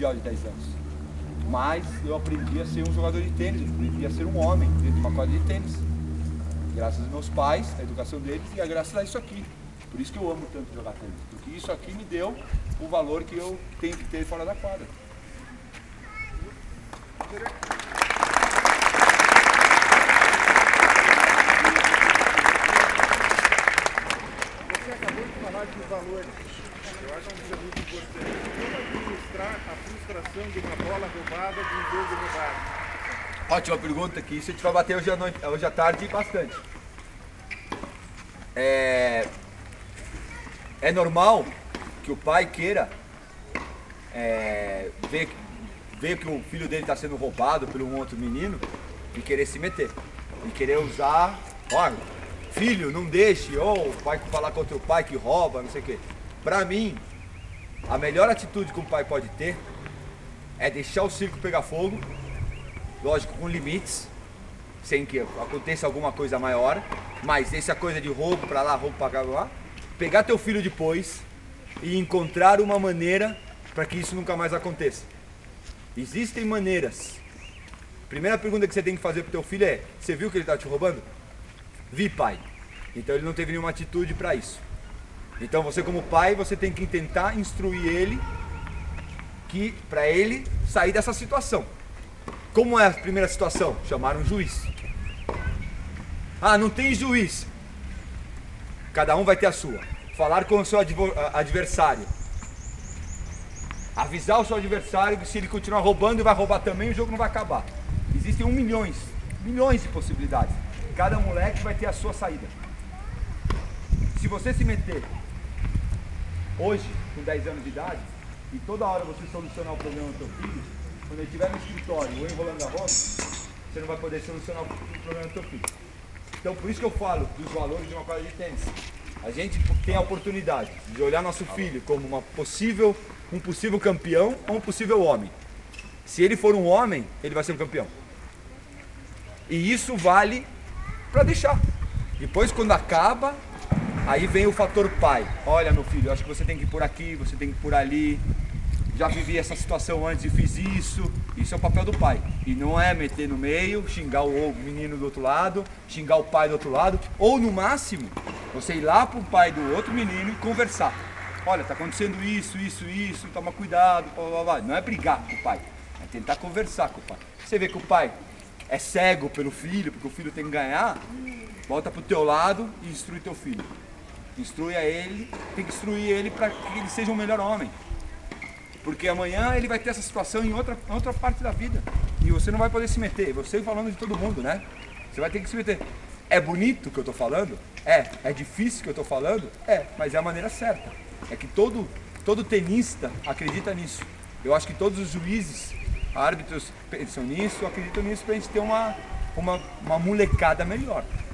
de 10 anos. Mas eu aprendi a ser um jogador de tênis, eu aprendi a ser um homem dentro de uma quadra de tênis. Graças aos meus pais, a educação deles e graças a isso aqui. Por isso que eu amo tanto jogar tênis, porque isso aqui me deu o valor que eu tenho que ter fora da quadra. Você acabou de falar de valores. Eu acho que isso é muito importante. Como administrar a frustração de uma bola roubada, de um jogo roubado? Ótima pergunta, que isso a gente vai bater hoje à tarde bastante. É normal que o pai queira ver que o filho dele está sendo roubado por um outro menino e querer se meter. E querer usar, olha, filho, não deixe, ou vai falar contra o pai que rouba, não sei o quê. Pra mim, a melhor atitude que um pai pode ter é deixar o circo pegar fogo, lógico, com limites, sem que aconteça alguma coisa maior, mas essa coisa de roubo pra lá, roubo pra cá, pegar teu filho depois e encontrar uma maneira para que isso nunca mais aconteça. Existem maneiras. Primeira pergunta que você tem que fazer pro teu filho é: você viu que ele tá te roubando? Vi, pai. Então ele não teve nenhuma atitude para isso. Então você, como pai, você tem que tentar instruir ele para ele sair dessa situação. Como é a primeira situação? Chamar um juiz. Ah, não tem juiz. Cada um vai ter a sua. Falar com o seu adversário. Avisar o seu adversário que se ele continuar roubando e vai roubar também, o jogo não vai acabar. Existem milhões de possibilidades. Cada moleque vai ter a sua saída. Se você se meter hoje, com 10 anos de idade, e toda hora você solucionar o problema do seu filho, quando ele estiver no escritório ou enrolando a roda, você não vai poder solucionar o problema do seu filho. Então por isso que eu falo dos valores de uma quadra de tênis. A gente tem a oportunidade de olhar nosso filho como um possível campeão ou um possível homem. Se ele for um homem, ele vai ser um campeão. E isso vale para deixar. Depois, quando acaba, aí vem o fator pai. Olha, meu filho, eu acho que você tem que ir por aqui, você tem que ir por ali. Já vivi essa situação antes e fiz isso. Isso é o papel do pai. E não é meter no meio, xingar o menino do outro lado, xingar o pai do outro lado. Ou, no máximo, você ir lá pro pai do outro menino e conversar. Olha, tá acontecendo isso, toma cuidado, blá, blá, blá. Não é brigar com o pai, é tentar conversar com o pai. Você vê que o pai é cego pelo filho, porque o filho tem que ganhar, volta pro teu lado e instrui teu filho. Instrui a ele, tem que instruir ele para que ele seja um melhor homem. Porque amanhã ele vai ter essa situação em outra parte da vida. E você não vai poder se meter. Você falando de todo mundo, né? Você vai ter que se meter. É bonito o que eu tô falando? É difícil o que eu tô falando? Mas é a maneira certa. É que todo tenista acredita nisso. Eu acho que todos os juízes, árbitros pensam nisso, acreditam nisso pra gente ter uma molecada melhor.